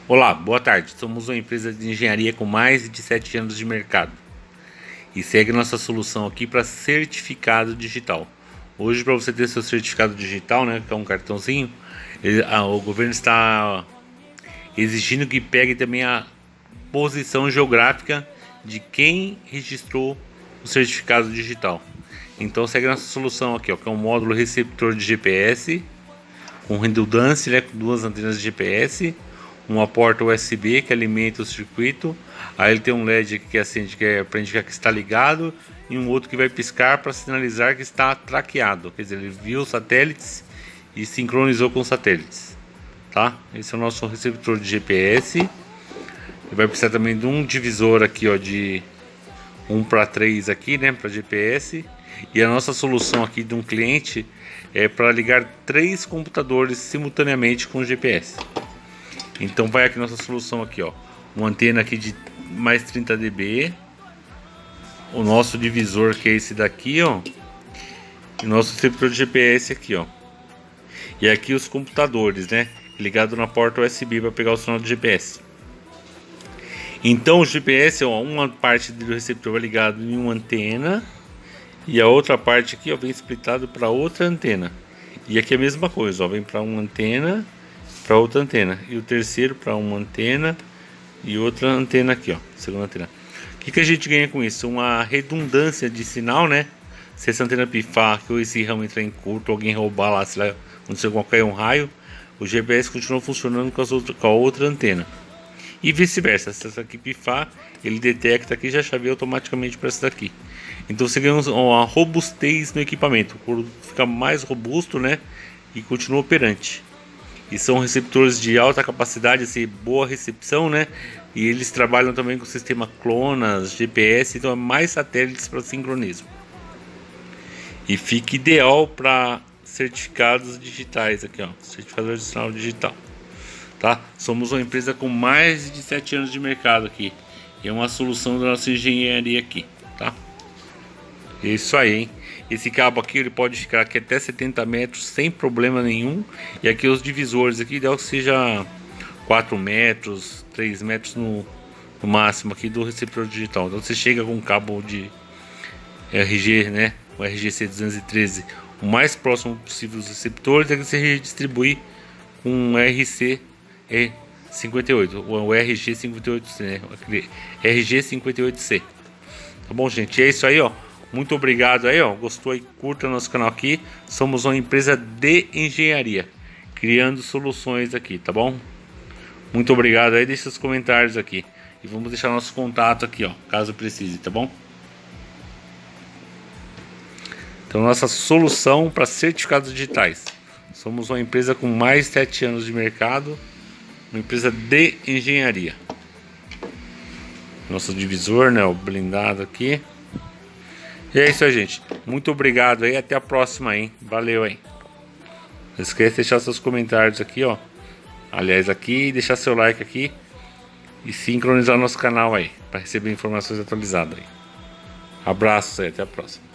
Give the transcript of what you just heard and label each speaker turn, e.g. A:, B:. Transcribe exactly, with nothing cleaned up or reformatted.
A: Olá, boa tarde. Somos uma empresa de engenharia com mais de sete anos de mercado e segue nossa solução aqui para certificado digital. Hoje, para você ter seu certificado digital, né, que é um cartãozinho, ele, ah, o governo está exigindo que pegue também a posição geográfica de quem registrou o certificado digital. Então, segue nossa solução aqui, ó, que é um módulo receptor de G P S com redundância, né, com duas antenas de G P S. Uma porta U S B que alimenta o circuito. Aí ele tem um L E D aqui que acende, que é para indicar que está ligado, e um outro que vai piscar para sinalizar que está traqueado. Quer dizer, ele viu os satélites e sincronizou com os satélites, tá? Esse é o nosso receptor de G P S. Ele vai precisar também de um divisor aqui, ó, de um para três aqui, né, para G P S. E a nossa solução aqui de um cliente é para ligar três computadores simultaneamente com o G P S. Então vai aqui nossa solução aqui, ó, uma antena aqui de mais trinta decibéis, o nosso divisor que é esse daqui, ó, e nosso receptor de G P S aqui, ó, e aqui os computadores, né, ligado na porta U S B para pegar o sinal do G P S. Então o G P S, ó, uma parte do receptor vai ligado em uma antena e a outra parte aqui, ó, vem splitado para outra antena. E aqui é a mesma coisa, ó, vem para uma antena, para outra antena, e o terceiro para uma antena e outra antena aqui, ó, segunda antena. O que, que a gente ganha com isso? Uma redundância de sinal, né? Se essa antena pifar, que ou esse ramo entrar em curto, alguém roubar lá, se lá acontecer qualquer um raio, o G P S continua funcionando com, as outra, com a outra antena. E vice-versa, se essa aqui pifar, ele detecta aqui e já chaveia automaticamente para essa daqui. Então você ganha uma robustez no equipamento, o couro fica mais robusto, né? E continua operante. E são receptores de alta capacidade, assim, boa recepção, né? E eles trabalham também com o sistema clonas, G P S, então é mais satélites para sincronismo. E fica ideal para certificados digitais aqui, ó, certificador de sinal digital, tá? Somos uma empresa com mais de sete anos de mercado aqui. E é uma solução da nossa engenharia aqui, tá? É isso aí, hein? Esse cabo aqui ele pode ficar aqui até setenta metros sem problema nenhum. E aqui os divisores aqui, ideal que seja quatro metros, três metros no, no máximo aqui do receptor digital. Então você chega com um cabo de R G, né, o R G C duzentos e treze, o mais próximo possível dos receptores, é que você redistribui com um R C cinquenta e oito, o R G cinquenta e oito C, né, R G cinquenta e oito C. Tá bom, gente? É isso aí, ó. Muito obrigado aí, ó. Gostou aí? Curta nosso canal aqui. Somos uma empresa de engenharia, criando soluções aqui, tá bom? Muito obrigado aí. Deixa os comentários aqui. E vamos deixar nosso contato aqui, ó, caso precise, tá bom? Então, nossa solução para certificados digitais. Somos uma empresa com mais de sete anos de mercado. Uma empresa de engenharia. Nosso divisor, né? O blindado aqui. E é isso aí, gente. Muito obrigado aí. Até a próxima, hein? Valeu, hein? Não esqueça de deixar seus comentários aqui, ó. Aliás, aqui. Deixar seu like aqui. E sincronizar nosso canal aí. Para receber informações atualizadas aí. Abraços aí. Até a próxima.